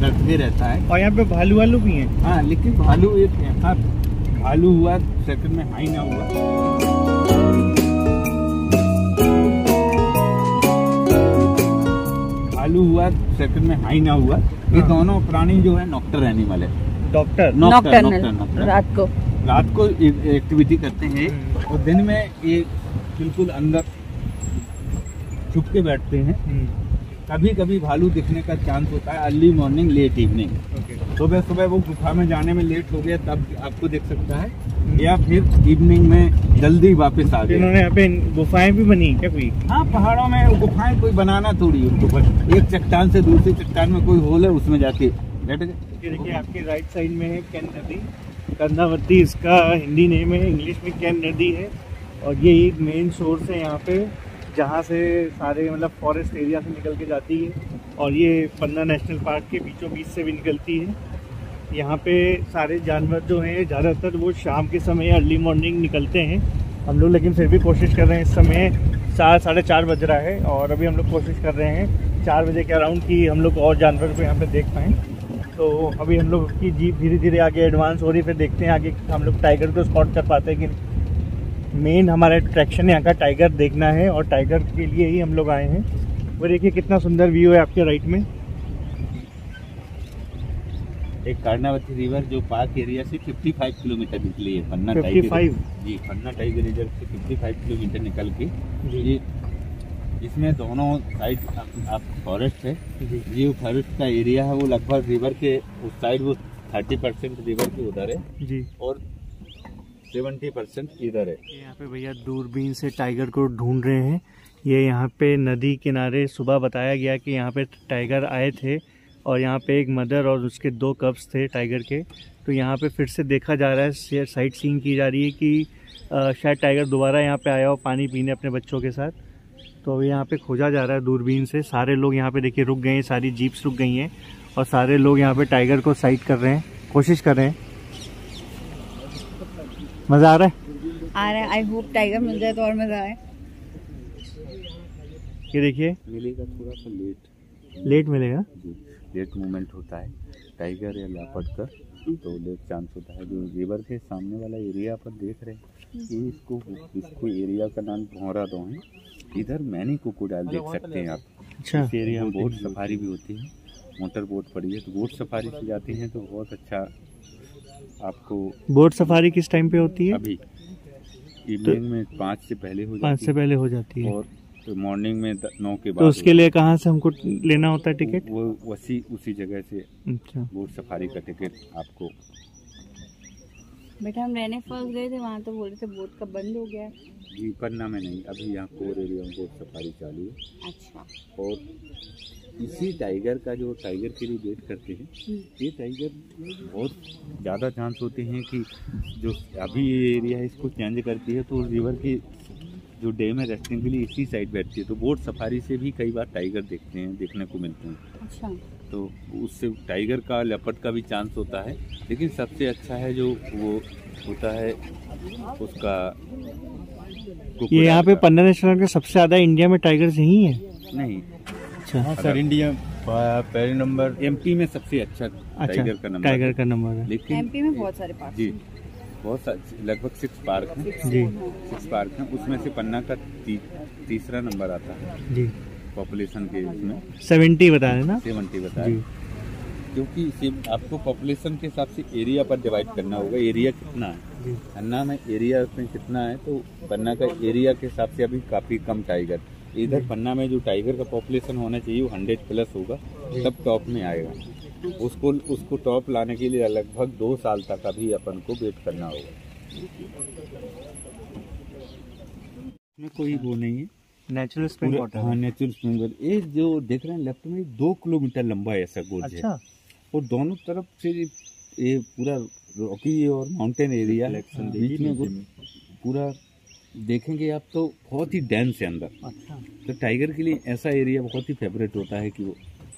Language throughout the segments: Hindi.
डरते रहता है। और यहाँ पे भालू वालू भी हैं। हाँ, लेकिन भालू एक ऐसा भालू हुआ सेकंड में हाई ना हुआ। भालू हुआ सेकंड में हाई ना हुआ। ये दोनों प्राणी जो है नॉक्टर एनिमल है। नॉक्टर्नल रात को एक्टिविटी करते हैं और दिन में ये बिल्कुल अंदर छुप के बैठते हैं। कभी कभी भालू दिखने का चांस होता है अर्ली मॉर्निंग लेट इवनिंग। सुबह सुबह वो गुफा में जाने में लेट हो गया तब आपको दिख सकता है, या फिर इवनिंग में जल्दी वापस आ गए। इन्होंने यहाँ पे गुफाएं भी बनी क्या कोई? हाँ, पहाड़ों में गुफाएं कोई बनाना थोड़ी उनको, बस एक चट्टान से दूसरी चट्टान में कोई होल है उसमें जाके बैठ गए। देखिए आपके राइट साइड में है केन नदी, कर्णावती इसका हिंदी नेम है, इंग्लिश में केन नदी है। और ये एक मेन सोर्स है यहाँ पे जहाँ से सारे मतलब फॉरेस्ट एरिया से निकल के जाती है और ये पन्ना नेशनल पार्क के बीचों बीच से भी निकलती है। यहाँ पे सारे जानवर जो हैं ज़्यादातर वो शाम के समय अर्ली मॉर्निंग निकलते हैं। हम लोग लेकिन फिर भी कोशिश कर रहे हैं, इस समय 4-4:30 बज रहा है और अभी हम लोग कोशिश कर रहे हैं 4 बजे के अराउंड की हम लोग और जानवर को यहाँ पे देख पाएँ। तो अभी हम लोग की जीप धीरे धीरे आगे एडवांस हो रही है, फिर देखते हैं आगे हम लोग टाइगर को स्पॉट कर पाते हैं कि नहीं। मेन हमारा अट्रैक्शन यहाँ का टाइगर देखना है और टाइगर के लिए ही हम लोग आए हैं। वो देखिए कितना सुंदर व्यू है आपके राइट में। एक कर्णावती रिवर जो पार्क एरिया से 55 किलोमीटर निकली है। पन्ना 55? जी, पन्ना टाइगर रिजर्व से 55 किलोमीटर निकल के ये इसमें दोनों साइड आप फॉरेस्ट है। ये फॉरेस्ट का एरिया है वो लगभग रिवर के उस साइड वो 30% रिवर के उधर है जी और 70% इधर है। यहाँ पे भैया दूरबीन से टाइगर को ढूंढ रहे हैं। ये यहाँ पे नदी किनारे सुबह बताया गया कि यहाँ पे टाइगर आए थे और यहाँ पे एक मदर और उसके 2 कब्स थे टाइगर के। तो यहाँ पे फिर से देखा जा रहा है, साइट सीइंग की जा रही है कि शायद टाइगर दोबारा यहाँ पे आया हो पानी पीने अपने बच्चों के साथ। तो अभी यहाँ पे खोजा जा रहा है दूरबीन से। सारे लोग यहाँ पे देखिए रुक गए हैं, सारी जीप्स रुक गई हैं और सारे लोग यहाँ पे टाइगर को साइट कर रहे हैं, कोशिश कर रहे हैं। मज़ा आ रहा है? आई होप टाइगर मिल जाए तो और मज़ा आए। ये देखिए मिलेगा, थोड़ा सा लेट मिलेगा, लेट मूवमेंट होता है टाइगर या लेपर्ड का, तो लेट चांस होता है। जो रिवर के सामने वाला एरिया पर देख रहे हैं इसको एरिया का नाम भौरा दो है। इधर मैनी क्रोकोडाइल देख सकते हैं आप। अच्छा, इस एरिया में बोट सफारी भी होती है, मोटर बोट पड़ी है तो बोट सफारी से जाते हैं तो बहुत अच्छा आपको। बोट सफारी किस टाइम पे होती है? अभी इवनिंग में 5 से पहले हो जाती है। 5 से पहले हो जाती है और तो मॉर्निंग में 9 के बाद। तो उसके लिए कहाँ से हमको लेना होता है टिकट? वो उसी जगह से अच्छा, बोट सफारी का टिकट आपको। बेटा हम रहने फंस गए थे वहाँ, तो बोल रहे थे बोट का बंद हो गया है। जी, पन्ना में नहीं, अभी यहाँ कोर एरिया में बोट सफारी चालू है। अच्छा। और इसी टाइगर का जो टाइगर के लिए वेट करते हैं, ये टाइगर बहुत ज़्यादा चांस होते हैं कि जो अभी ये एरिया है इसको चेंज करती है तो रिवर की जो डैम है रेस्टिंग के लिए इसी साइड बैठती है। तो बोट सफारी से भी कई बार टाइगर देखने को मिलते हैं। अच्छा। तो उससे टाइगर का लेपर्ड का भी चांस होता है, लेकिन सबसे अच्छा है जो वो होता है उसका। ये यहाँ पे पन्ना नेशनल का सबसे ज़्यादा इंडिया में टाइगर्स यही है? नहीं, अच्छा सर, इंडिया पहले नंबर एमपी में सबसे अच्छा टाइगर का नंबर है। लेकिन एमपी में बहुत सारे पार्क जी, बहुत सारे, लगभग 6 पार्क हैं जी, 6 पार्क हैं। उसमें से पन्ना का तीसरा नंबर आता है जी पॉपुलेशन के। इसमें 70 बता रहे ना? 70 बता रहे, क्योंकि आपको पॉपुलेशन के हिसाब से एरिया पर डिवाइड करना होगा। एरिया कितना है पन्ना में, एरिया उसमें कितना है, तो पन्ना का एरिया के हिसाब से अभी काफ़ी कम टाइगर। इधर पन्ना में जो टाइगर का पॉपुलेशन होना चाहिए वो 100+ होगा, तब टॉप में आएगा। उसको टॉप लाने के लिए लगभग 2 साल तक अभी अपन को वेट करना होगा। इसमें कोई वो नहीं है, नेचुरल स्प्रिंग वाटर। हाँ, नेचुरल स्प्रिंग वाटर। ये जो देख रहे हैं लेफ्ट में 2 किलोमीटर लंबा ऐसा गोज है। और दोनों तरफ से ये पूरा रॉकी और माउंटेन एरिया है, बीच में पूरा देखेंगे आप तो बहुत ही डेंस है अंदर। अच्छा। तो टाइगर के लिए ऐसा एरिया बहुत ही फेवरेट होता है कि वो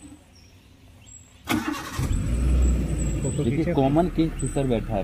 देखिए कॉमन किंग फिशर बैठा है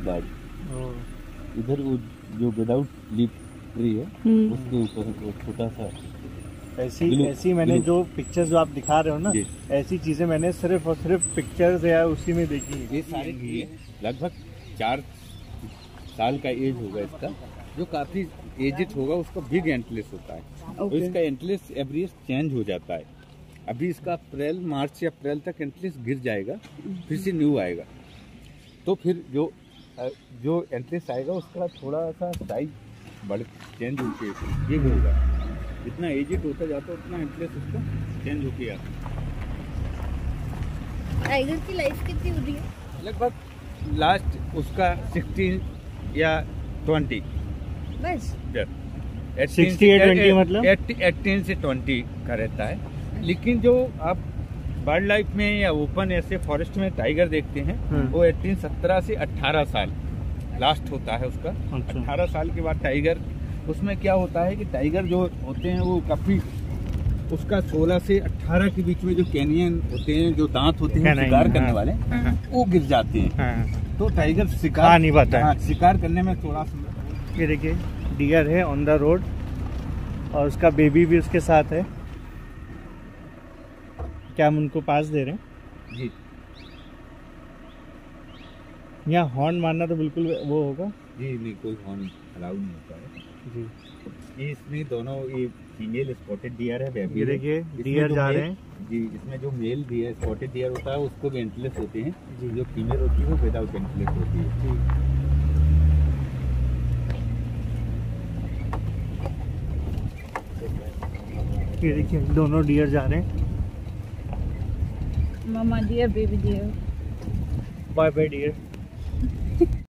बर्ड इधर, वो जो विदाउट लीफ ट्री है उसके ऊपर छोटा सा ऐसी मैंने जो पिक्चर्स जो आप दिखा रहे हो ना, जी। ऐसी चीजें मैंने सिर्फ और सिर्फ पिक्चर्स या उसी में देखी है। ये सारे ये लगभग 4 साल का एज होगा इसका। जो काफी एजिड होगा उसका बिग एंटलेस होता है और इसका एंटलेस एवरी चेंज हो जाता है। अभी इसका मार्च या अप्रैल तक एंटलेस गिर जाएगा, फिर से न्यू आएगा। तो फिर जो एंटलेस आएगा उसका थोड़ा सा साइज बढ़ चेंज होके बिग होगा। जितना एजिड होता जाता है उतना एंटलेस उसका चेंज होके आता है। टाइगर की लाइफ कितनी होती है? लगभग लास्ट उसका 16 या 20 बस 60 या 20 मतलब 18 से 20 का रहता है। लेकिन जो आप वाइल्ड लाइफ में या ओपन ऐसे फॉरेस्ट में टाइगर देखते हैं वो 17 से 18 साल लास्ट होता है उसका। 18 साल के बाद टाइगर, उसमें क्या होता है कि टाइगर जो होते हैं वो काफी उसका 16 से 18 के बीच में जो कैनियन होते हैं, जो दांत होते हैं शिकार करने वाले, वो गिर जाते हैं। तो टाइगर शिकार नहीं पाता है। शिकार करने में थोड़ा सा। ये देखिए डियर है ऑन द रोड और उसका बेबी भी उसके साथ है। क्या हम उनको पास दे रहे हैं? जी। यहाँ हॉर्न मारना तो बिल्कुल वो होगा जी नहीं, कोई हॉर्न अलाउ नहीं होता है जी। ये इसमें दोनों ये फीमेल स्पॉटेड डियर है, बेबी ये है। देखिए इसमें डियर जो जा मेल- रहे हैं जी, इसमें जो मेल डियर स्पॉटेड डियर होता है उसको भी एंटलेस होते हैं। जी। जो फीमेल होती है वो विदाउट एंटलेस होती है। जी। ये देखिए दोनों डियर जा रहे हैं। Mama deer, baby deer. Bye bye dear.